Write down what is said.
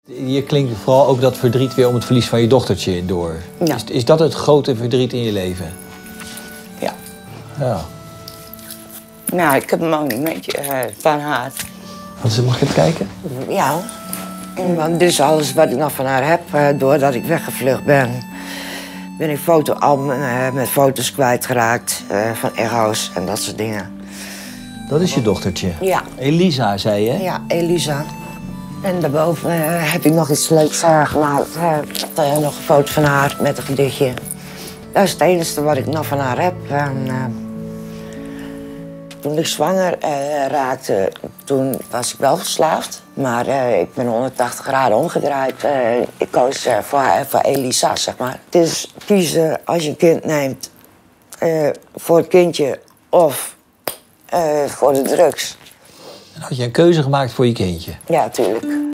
Hier klinkt vooral ook dat verdriet weer om het verlies van je dochtertje door. Ja. Is dat het grote verdriet in je leven? Ja. Ja. Nou, ik heb een monumentje van haar. Mag ik even kijken? Ja. Want dit is alles wat ik nog van haar heb. Doordat ik weggevlucht ben, ben ik fotoalbum met foto's kwijtgeraakt van echo's en dat soort dingen. Dat is je dochtertje? Ja. Elisa, zei je? Ja, Elisa. En daarboven heb ik nog iets leuks gemaakt. Nog een foto van haar met een gedichtje. Dat is het enige wat ik nog van haar heb. Toen ik zwanger raakte, toen was ik wel verslaafd. Maar ik ben 180 graden omgedraaid. Ik koos voor Elisa, zeg maar. Het is kiezen als je een kind neemt voor het kindje of voor de drugs. En had je een keuze gemaakt voor je kindje? Ja, tuurlijk.